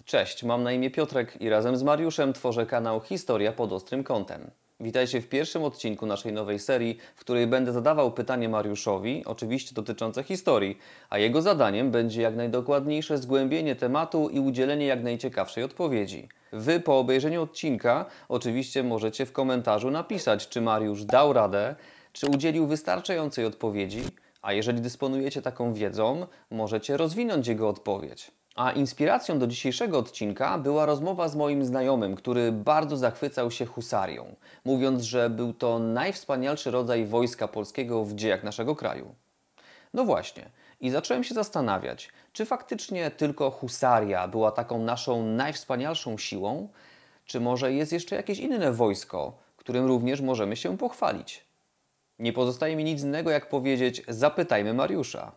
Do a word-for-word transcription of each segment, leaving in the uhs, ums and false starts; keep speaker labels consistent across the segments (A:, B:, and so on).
A: Cześć, mam na imię Piotrek i razem z Mariuszem tworzę kanał Historia pod ostrym kątem. Witajcie w pierwszym odcinku naszej nowej serii, w której będę zadawał pytanie Mariuszowi, oczywiście dotyczące historii, a jego zadaniem będzie jak najdokładniejsze zgłębienie tematu i udzielenie jak najciekawszej odpowiedzi. Wy po obejrzeniu odcinka oczywiście możecie w komentarzu napisać, czy Mariusz dał radę, czy udzielił wystarczającej odpowiedzi, a jeżeli dysponujecie taką wiedzą, możecie rozwinąć jego odpowiedź. A inspiracją do dzisiejszego odcinka była rozmowa z moim znajomym, który bardzo zachwycał się husarią, mówiąc, że był to najwspanialszy rodzaj wojska polskiego w dziejach naszego kraju. No właśnie, i zacząłem się zastanawiać, czy faktycznie tylko husaria była taką naszą najwspanialszą siłą, czy może jest jeszcze jakieś inne wojsko, którym również możemy się pochwalić. Nie pozostaje mi nic innego, jak powiedzieć: zapytajmy Mariusza.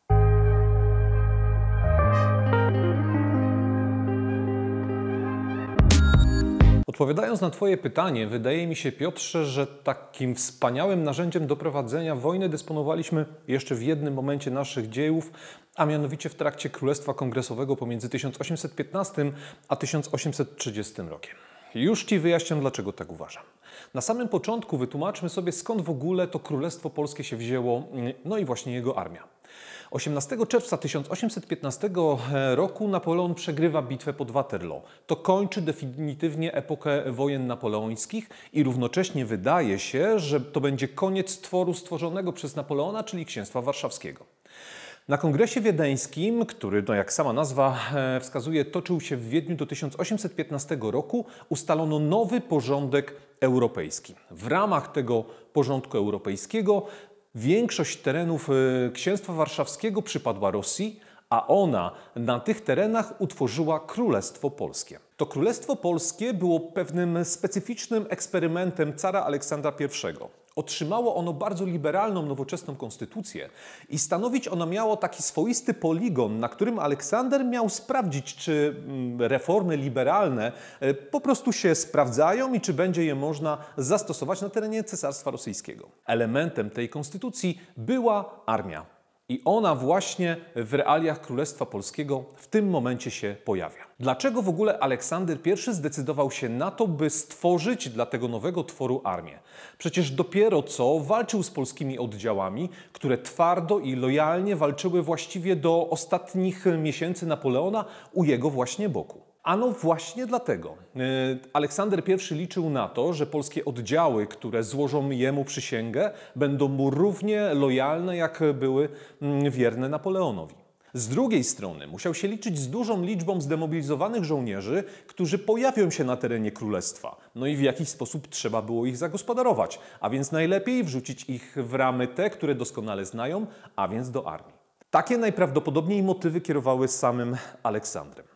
B: Odpowiadając na Twoje pytanie, wydaje mi się, Piotrze, że takim wspaniałym narzędziem do prowadzenia wojny dysponowaliśmy jeszcze w jednym momencie naszych dziejów, a mianowicie w trakcie Królestwa Kongresowego pomiędzy tysiąc osiemset piętnastym a tysiąc osiemset trzydziestym rokiem. Już Ci wyjaśniam, dlaczego tak uważam. Na samym początku wytłumaczmy sobie, skąd w ogóle to Królestwo Polskie się wzięło, no i właśnie jego armia. osiemnastego czerwca tysiąc osiemset piętnastego roku Napoleon przegrywa bitwę pod Waterloo. To kończy definitywnie epokę wojen napoleońskich i równocześnie wydaje się, że to będzie koniec tworu stworzonego przez Napoleona, czyli Księstwa Warszawskiego. Na Kongresie Wiedeńskim, który, no jak sama nazwa wskazuje, toczył się w Wiedniu do tysiąc osiemset piętnastego roku, ustalono nowy porządek europejski. W ramach tego porządku europejskiego większość terenów Księstwa Warszawskiego przypadła Rosji, a ona na tych terenach utworzyła Królestwo Polskie. To Królestwo Polskie było pewnym specyficznym eksperymentem cara Aleksandra pierwszego. Otrzymało ono bardzo liberalną, nowoczesną konstytucję i stanowić ono miało taki swoisty poligon, na którym Aleksander miał sprawdzić, czy reformy liberalne po prostu się sprawdzają i czy będzie je można zastosować na terenie Cesarstwa Rosyjskiego. Elementem tej konstytucji była armia. I ona właśnie w realiach Królestwa Polskiego w tym momencie się pojawia. Dlaczego w ogóle Aleksander pierwszy zdecydował się na to, by stworzyć dla tego nowego tworu armię? Przecież dopiero co walczył z polskimi oddziałami, które twardo i lojalnie walczyły właściwie do ostatnich miesięcy Napoleona u jego właśnie boku. Ano właśnie dlatego Aleksander pierwszy liczył na to, że polskie oddziały, które złożą jemu przysięgę, będą mu równie lojalne, jak były wierne Napoleonowi. Z drugiej strony musiał się liczyć z dużą liczbą zdemobilizowanych żołnierzy, którzy pojawią się na terenie królestwa. No i w jakiś sposób trzeba było ich zagospodarować, a więc najlepiej wrzucić ich w ramy te, które doskonale znają, a więc do armii. Takie najprawdopodobniej motywy kierowały samym Aleksandrem.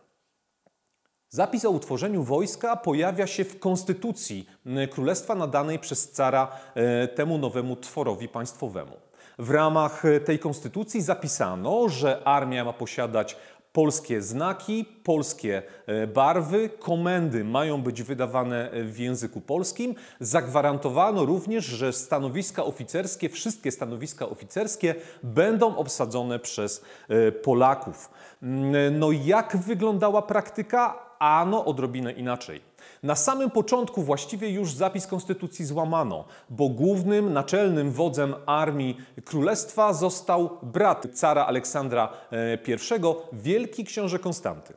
B: Zapis o utworzeniu wojska pojawia się w konstytucji królestwa nadanej przez cara temu nowemu tworowi państwowemu. W ramach tej konstytucji zapisano, że armia ma posiadać polskie znaki, polskie barwy, komendy mają być wydawane w języku polskim. Zagwarantowano również, że stanowiska oficerskie, wszystkie stanowiska oficerskie będą obsadzone przez Polaków. No jak wyglądała praktyka? Ano odrobinę inaczej. Na samym początku właściwie już zapis konstytucji złamano, bo głównym, naczelnym wodzem armii królestwa został brat cara Aleksandra pierwszego, wielki książę Konstanty.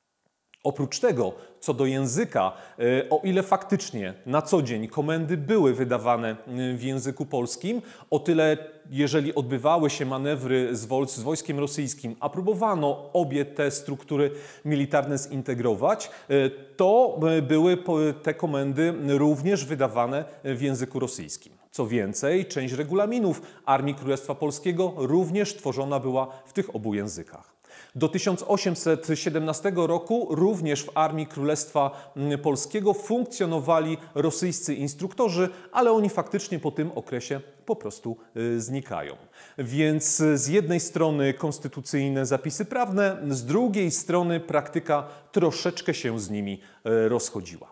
B: Oprócz tego, co do języka, o ile faktycznie na co dzień komendy były wydawane w języku polskim, o tyle jeżeli odbywały się manewry z, woj z wojskiem rosyjskim, a próbowano obie te struktury militarne zintegrować, to były te komendy również wydawane w języku rosyjskim. Co więcej, część regulaminów Armii Królestwa Polskiego również tworzona była w tych obu językach. Do tysiąc osiemset siedemnastego roku również w Armii Królestwa Polskiego funkcjonowali rosyjscy instruktorzy, ale oni faktycznie po tym okresie po prostu znikają. Więc z jednej strony konstytucyjne zapisy prawne, z drugiej strony praktyka troszeczkę się z nimi rozchodziła.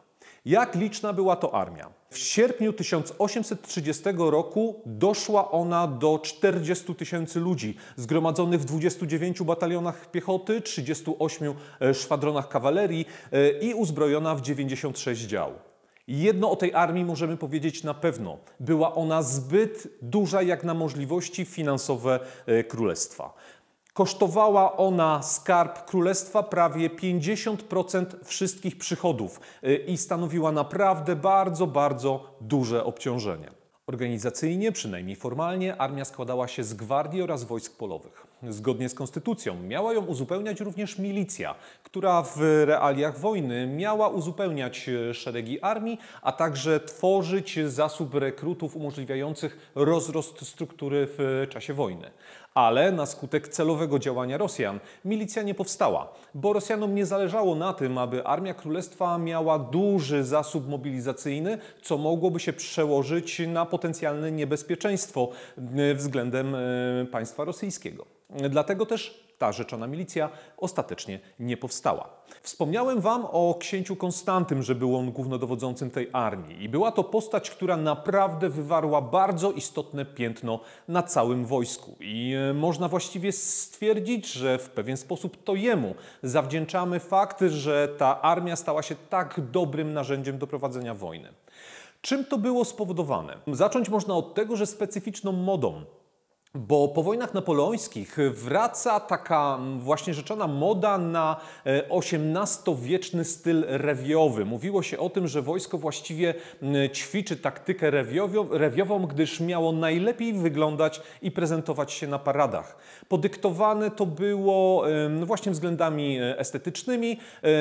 B: Jak liczna była to armia? W sierpniu tysiąc osiemset trzydziestego roku doszła ona do czterdziestu tysięcy ludzi, zgromadzonych w dwudziestu dziewięciu batalionach piechoty, trzydziestu ośmiu szwadronach kawalerii i uzbrojona w dziewięćdziesiąt sześć dział. Jedno o tej armii możemy powiedzieć na pewno. Była ona zbyt duża jak na możliwości finansowe królestwa. Kosztowała ona skarb królestwa prawie pięćdziesiąt procent wszystkich przychodów i stanowiła naprawdę bardzo, bardzo duże obciążenie. Organizacyjnie, przynajmniej formalnie, armia składała się z gwardii oraz wojsk polowych. Zgodnie z konstytucją miała ją uzupełniać również milicja, która w realiach wojny miała uzupełniać szeregi armii, a także tworzyć zasób rekrutów umożliwiających rozrost struktury w czasie wojny. Ale na skutek celowego działania Rosjan milicja nie powstała, bo Rosjanom nie zależało na tym, aby Armia Królestwa miała duży zasób mobilizacyjny, co mogłoby się przełożyć na potencjalne niebezpieczeństwo względem państwa rosyjskiego. Dlatego też ta rzeczona milicja ostatecznie nie powstała. Wspomniałem Wam o księciu Konstantym, że był on głównodowodzącym tej armii i była to postać, która naprawdę wywarła bardzo istotne piętno na całym wojsku i można właściwie stwierdzić, że w pewien sposób to jemu zawdzięczamy fakt, że ta armia stała się tak dobrym narzędziem do prowadzenia wojny. Czym to było spowodowane? Zacząć można od tego, że specyficzną modą, bo po wojnach napoleońskich wraca taka właśnie rzeczona moda na osiemnastowieczny styl rewiowy. Mówiło się o tym, że wojsko właściwie ćwiczy taktykę rewiową, rewiową, gdyż miało najlepiej wyglądać i prezentować się na paradach. Podyktowane to było właśnie względami estetycznymi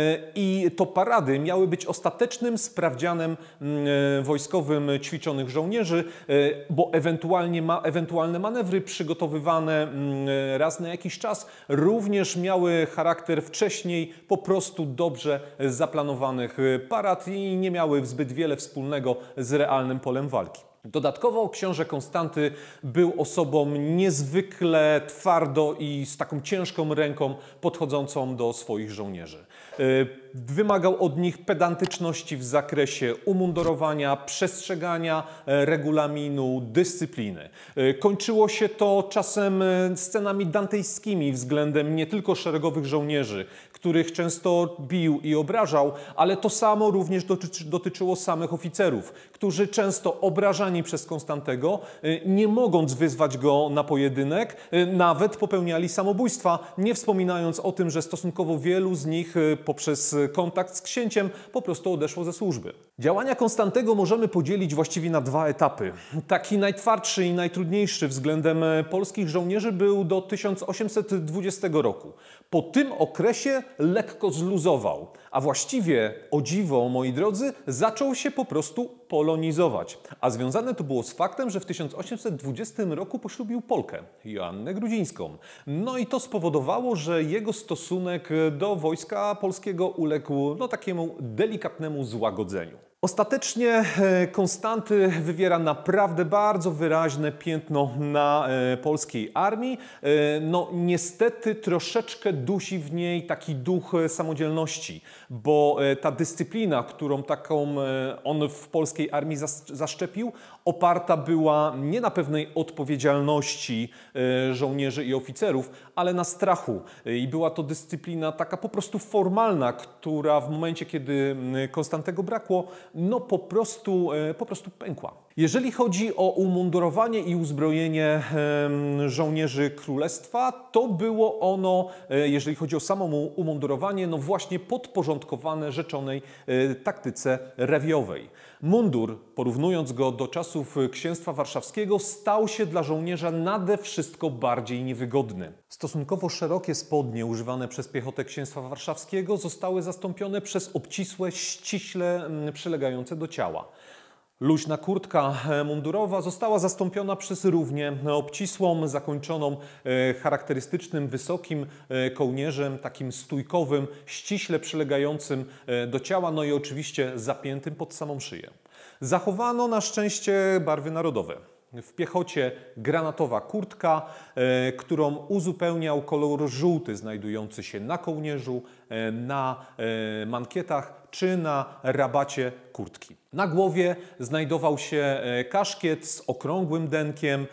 B: i to parady miały być ostatecznym sprawdzianem wojskowym ćwiczonych żołnierzy, bo ewentualnie ma, ewentualne manewry przygotowywane raz na jakiś czas również miały charakter wcześniej po prostu dobrze zaplanowanych parad i nie miały zbyt wiele wspólnego z realnym polem walki. Dodatkowo książę Konstanty był osobą niezwykle twardo i z taką ciężką ręką podchodzącą do swoich żołnierzy. Wymagał od nich pedantyczności w zakresie umundurowania, przestrzegania regulaminu, dyscypliny. Kończyło się to czasem scenami dantejskimi względem nie tylko szeregowych żołnierzy, których często bił i obrażał, ale to samo również dotyczy, dotyczyło samych oficerów, którzy często obrażani przez Konstantego, nie mogąc wyzwać go na pojedynek, nawet popełniali samobójstwa, nie wspominając o tym, że stosunkowo wielu z nich poprzez kontakt z księciem po prostu odeszło ze służby. Działania Konstantego możemy podzielić właściwie na dwa etapy. Taki najtwardszy i najtrudniejszy względem polskich żołnierzy był do tysiąc osiemset dwudziestego roku. Po tym okresie lekko zluzował, a właściwie, o dziwo, moi drodzy, zaczął się po prostu polonizować. A związane to było z faktem, że w tysiąc osiemset dwudziestym roku poślubił Polkę, Joannę Grudzińską. No i to spowodowało, że jego stosunek do wojska polskiego uległ no, takiemu delikatnemu złagodzeniu. Ostatecznie Konstanty wywiera naprawdę bardzo wyraźne piętno na polskiej armii. No niestety troszeczkę dusi w niej taki duch samodzielności, bo ta dyscyplina, którą taką on w polskiej armii zaszczepił, oparta była nie na pewnej odpowiedzialności żołnierzy i oficerów, ale na strachu. I była to dyscyplina taka po prostu formalna, która w momencie, kiedy Konstantego brakło, no po prostu, po prostu pękła. Jeżeli chodzi o umundurowanie i uzbrojenie żołnierzy królestwa, to było ono, jeżeli chodzi o samo umundurowanie, no właśnie podporządkowane rzeczonej taktyce rewiowej. Mundur, porównując go do czasów księstwa warszawskiego, stał się dla żołnierza nade wszystko bardziej niewygodny. Stosunkowo szerokie spodnie używane przez piechotę księstwa warszawskiego zostały zastąpione przez obcisłe, ściśle przylegające do ciała. Luźna kurtka mundurowa została zastąpiona przez równie obcisłą, zakończoną charakterystycznym, wysokim kołnierzem, takim stójkowym, ściśle przylegającym do ciała, no i oczywiście zapiętym pod samą szyję. Zachowano na szczęście barwy narodowe. W piechocie granatowa kurtka, e, którą uzupełniał kolor żółty znajdujący się na kołnierzu, na mankietach czy na rabacie kurtki. Na głowie znajdował się kaszkiet z okrągłym denkiem,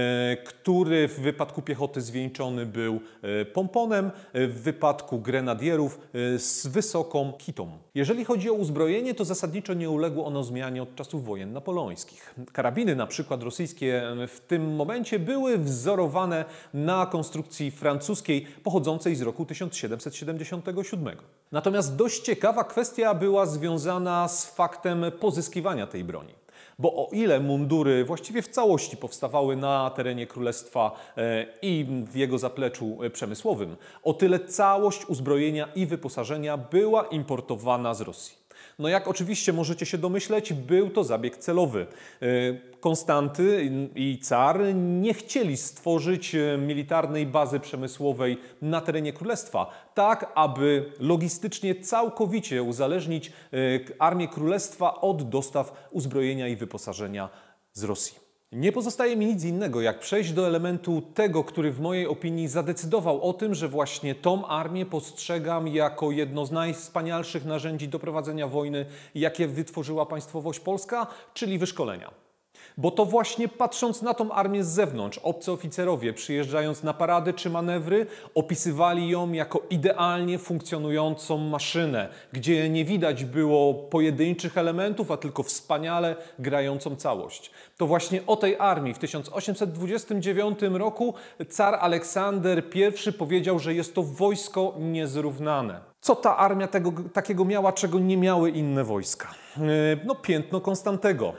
B: który w wypadku piechoty zwieńczony był pomponem, w wypadku grenadierów z wysoką kitą. Jeżeli chodzi o uzbrojenie, to zasadniczo nie uległo ono zmianie od czasów wojen napoleońskich. Karabiny na przykład rosyjskie w tym momencie były wzorowane na konstrukcji francuskiej pochodzącej z roku tysiąc siedemset siedemdziesiątego siódmego. Natomiast dość ciekawa kwestia była związana z faktem pozyskiwania tej broni. Bo o ile mundury właściwie w całości powstawały na terenie Królestwa i w jego zapleczu przemysłowym, o tyle całość uzbrojenia i wyposażenia była importowana z Rosji. No jak oczywiście możecie się domyśleć, był to zabieg celowy. Konstanty i car nie chcieli stworzyć militarnej bazy przemysłowej na terenie Królestwa, tak aby logistycznie całkowicie uzależnić armię Królestwa od dostaw uzbrojenia i wyposażenia z Rosji. Nie pozostaje mi nic innego, jak przejść do elementu tego, który w mojej opinii zadecydował o tym, że właśnie tą armię postrzegam jako jedno z najwspanialszych narzędzi do prowadzenia wojny, jakie wytworzyła państwowość polska, czyli wyszkolenia. Bo to właśnie patrząc na tą armię z zewnątrz, obcy oficerowie przyjeżdżając na parady czy manewry, opisywali ją jako idealnie funkcjonującą maszynę, gdzie nie widać było pojedynczych elementów, a tylko wspaniale grającą całość. To właśnie o tej armii w tysiąc osiemset dwudziestym dziewiątym roku car Aleksander pierwszy powiedział, że jest to wojsko niezrównane. Co ta armia tego, takiego miała, czego nie miały inne wojska? No piętno Konstantego.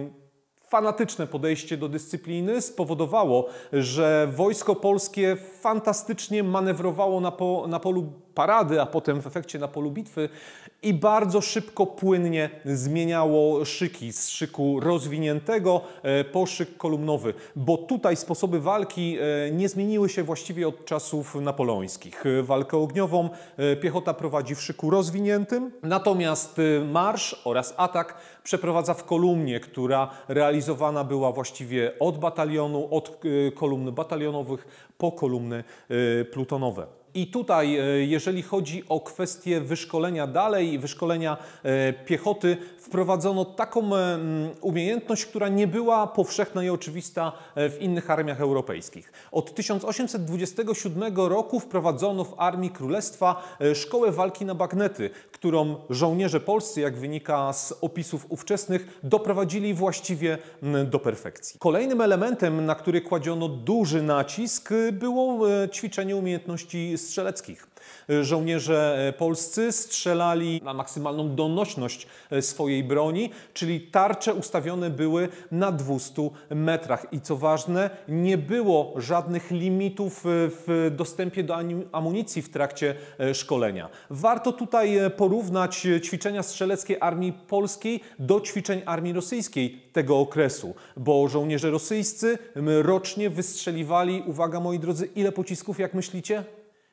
B: Fanatyczne podejście do dyscypliny spowodowało, że wojsko polskie fantastycznie manewrowało na, po, na polu parady, a potem w efekcie na polu bitwy i bardzo szybko, płynnie zmieniało szyki z szyku rozwiniętego po szyk kolumnowy, bo tutaj sposoby walki nie zmieniły się właściwie od czasów napoleońskich. Walkę ogniową piechota prowadzi w szyku rozwiniętym, natomiast marsz oraz atak przeprowadza w kolumnie, która realizowana była właściwie od batalionu, od kolumn batalionowych po kolumny plutonowe. I tutaj, jeżeli chodzi o kwestię wyszkolenia dalej, wyszkolenia piechoty, wprowadzono taką umiejętność, która nie była powszechna i oczywista w innych armiach europejskich. Od tysiąc osiemset dwudziestego siódmego roku wprowadzono w Armii Królestwa szkołę walki na bagnety, którą żołnierze polscy, jak wynika z opisów ówczesnych, doprowadzili właściwie do perfekcji. Kolejnym elementem, na który kładziono duży nacisk, było ćwiczenie umiejętności strzeleckich. Żołnierze polscy strzelali na maksymalną donośność swojej broni, czyli tarcze ustawione były na dwustu metrach. I co ważne, nie było żadnych limitów w dostępie do amunicji w trakcie szkolenia. Warto tutaj porównać ćwiczenia strzeleckie armii polskiej do ćwiczeń armii rosyjskiej tego okresu, bo żołnierze rosyjscy rocznie wystrzeliwali, uwaga moi drodzy, ile pocisków, jak myślicie?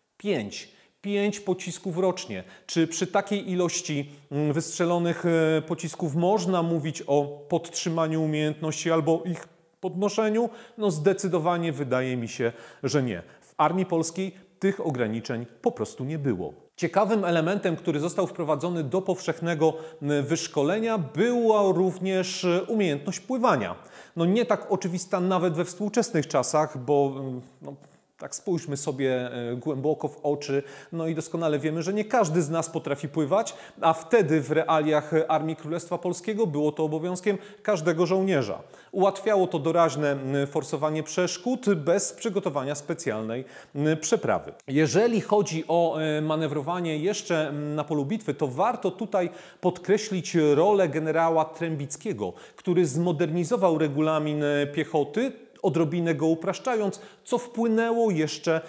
B: Pięć. Pięć pocisków rocznie. Czy przy takiej ilości wystrzelonych pocisków można mówić o podtrzymaniu umiejętności albo ich podnoszeniu? No zdecydowanie wydaje mi się, że nie. W armii polskiej tych ograniczeń po prostu nie było. Ciekawym elementem, który został wprowadzony do powszechnego wyszkolenia, była również umiejętność pływania. No nie tak oczywista nawet we współczesnych czasach, bo no, tak spójrzmy sobie głęboko w oczy, no i doskonale wiemy, że nie każdy z nas potrafi pływać, a wtedy w realiach Armii Królestwa Polskiego było to obowiązkiem każdego żołnierza. Ułatwiało to doraźne forsowanie przeszkód bez przygotowania specjalnej przeprawy. Jeżeli chodzi o manewrowanie jeszcze na polu bitwy, to warto tutaj podkreślić rolę generała Trębickiego, który zmodernizował regulamin piechoty, odrobinę go upraszczając, co wpłynęło jeszcze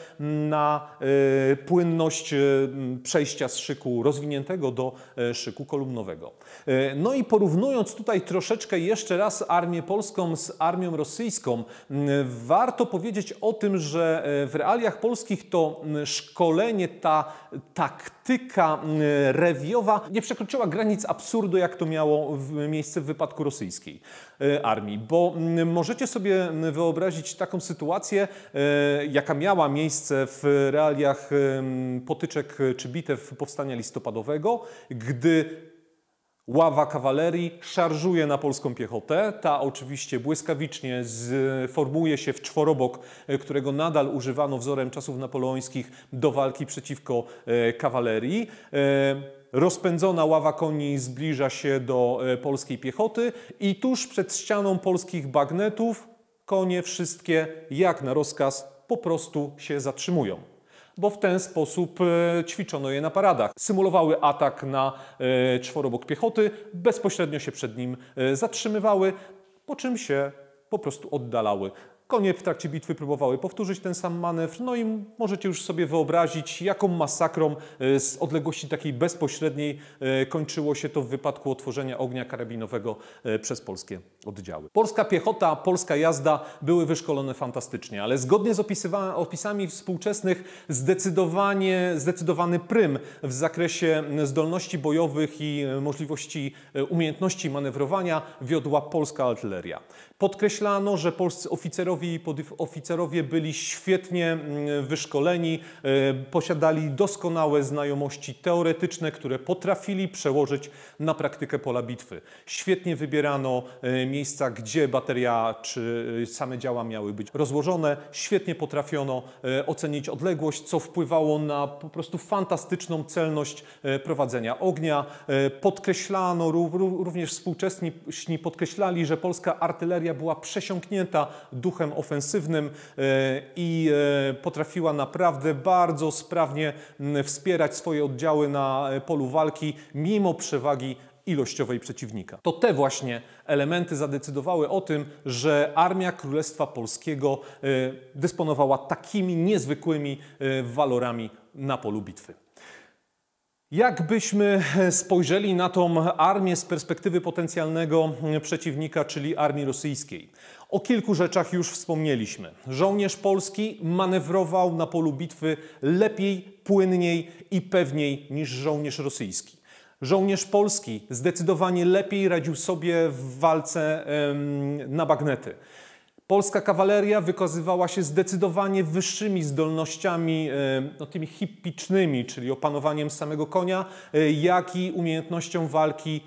B: na y, płynność y, przejścia z szyku rozwiniętego do y, szyku kolumnowego. Y, no i porównując tutaj troszeczkę jeszcze raz armię polską z armią rosyjską, y, warto powiedzieć o tym, że w realiach polskich to szkolenie, ta taktyka y, rewiowa nie przekroczyła granic absurdu, jak to miało miejsce w wypadku rosyjskiej y, armii, bo y, możecie sobie wyobrazić, wyobrazić taką sytuację, e, jaka miała miejsce w realiach e, potyczek czy bitew powstania listopadowego, gdy ława kawalerii szarżuje na polską piechotę. Ta oczywiście błyskawicznie formuje się w czworobok, którego nadal używano wzorem czasów napoleońskich do walki przeciwko kawalerii. Rozpędzona ława koni zbliża się do polskiej piechoty i tuż przed ścianą polskich bagnetów konie wszystkie, jak na rozkaz, po prostu się zatrzymują, bo w ten sposób ćwiczono je na paradach. Symulowały atak na czworobok piechoty, bezpośrednio się przed nim zatrzymywały, po czym się po prostu oddalały. Konie w trakcie bitwy próbowały powtórzyć ten sam manewr, no i możecie już sobie wyobrazić, jaką masakrą z odległości takiej bezpośredniej kończyło się to w wypadku otworzenia ognia karabinowego przez polskie oddziały. Polska piechota, polska jazda były wyszkolone fantastycznie, ale zgodnie z opisami współczesnych zdecydowanie, zdecydowany prym w zakresie zdolności bojowych i możliwości umiejętności manewrowania wiodła polska artyleria. Podkreślano, że polscy oficerowie i podoficerowie byli świetnie wyszkoleni, posiadali doskonałe znajomości teoretyczne, które potrafili przełożyć na praktykę pola bitwy. Świetnie wybierano miejsca, gdzie bateria czy same działa miały być rozłożone. Świetnie potrafiono ocenić odległość, co wpływało na po prostu fantastyczną celność prowadzenia ognia. Podkreślano, również współczesni podkreślali, że polska artyleria była przesiąknięta duchem ofensywnym i potrafiła naprawdę bardzo sprawnie wspierać swoje oddziały na polu walki mimo przewagi ilościowej przeciwnika. To te właśnie elementy zadecydowały o tym, że Armia Królestwa Polskiego dysponowała takimi niezwykłymi walorami na polu bitwy. Jakbyśmy spojrzeli na tą armię z perspektywy potencjalnego przeciwnika, czyli armii rosyjskiej? O kilku rzeczach już wspomnieliśmy. Żołnierz polski manewrował na polu bitwy lepiej, płynniej i pewniej niż żołnierz rosyjski. Żołnierz polski zdecydowanie lepiej radził sobie w walce na bagnety. Polska kawaleria wykazywała się zdecydowanie wyższymi zdolnościami, no, tymi hippicznymi, czyli opanowaniem samego konia, jak i umiejętnością walki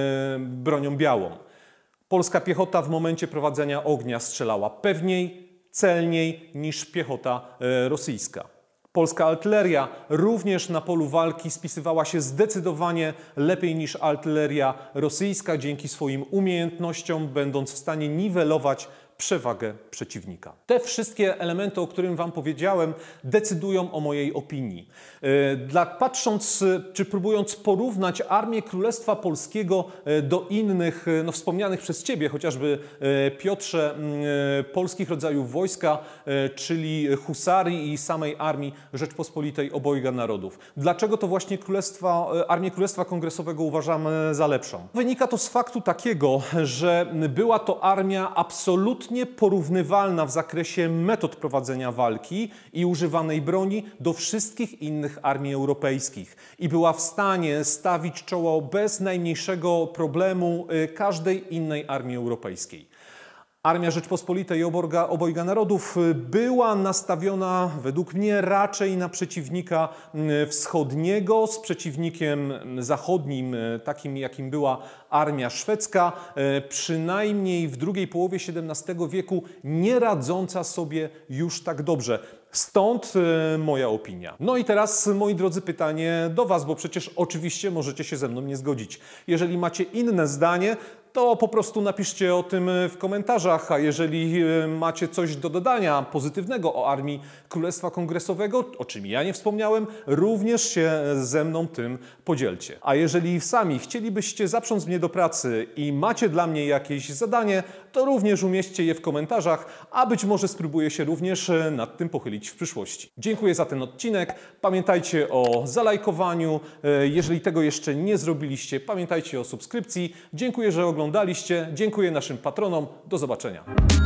B: bronią białą. Polska piechota w momencie prowadzenia ognia strzelała pewniej, celniej niż piechota rosyjska. Polska artyleria również na polu walki spisywała się zdecydowanie lepiej niż artyleria rosyjska, dzięki swoim umiejętnościom, będąc w stanie niwelować przewagę przeciwnika. Te wszystkie elementy, o którym Wam powiedziałem, decydują o mojej opinii. Dla, patrząc, czy próbując porównać Armię Królestwa Polskiego do innych, no, wspomnianych przez Ciebie, chociażby Piotrze, polskich rodzajów wojska, czyli husarii i samej Armii Rzeczpospolitej Obojga Narodów. Dlaczego to właśnie Królestwa, Armię Królestwa Kongresowego uważamy za lepszą? Wynika to z faktu takiego, że była to armia absolutnie porównywalna w zakresie metod prowadzenia walki i używanej broni do wszystkich innych armii europejskich i była w stanie stawić czoło bez najmniejszego problemu każdej innej armii europejskiej. Armia Rzeczpospolitej Obojga, Obojga Narodów była nastawiona według mnie raczej na przeciwnika wschodniego z przeciwnikiem zachodnim, takim jakim była armia szwedzka, przynajmniej w drugiej połowie siedemnastego wieku nie radząca sobie już tak dobrze. Stąd y, moja opinia. No i teraz, moi drodzy, pytanie do Was, bo przecież oczywiście możecie się ze mną nie zgodzić. Jeżeli macie inne zdanie, to po prostu napiszcie o tym w komentarzach, a jeżeli macie coś do dodania pozytywnego o Armii Królestwa Kongresowego, o czym ja nie wspomniałem, również się ze mną tym podzielcie. A jeżeli sami chcielibyście zaprząc mnie do pracy i macie dla mnie jakieś zadanie, to również umieśćcie je w komentarzach, a być może spróbuję się również nad tym pochylić w przyszłości. Dziękuję za ten odcinek. Pamiętajcie o zalajkowaniu. Jeżeli tego jeszcze nie zrobiliście, pamiętajcie o subskrypcji. Dziękuję, że oglądaliście. Dziękuję naszym patronom. Do zobaczenia.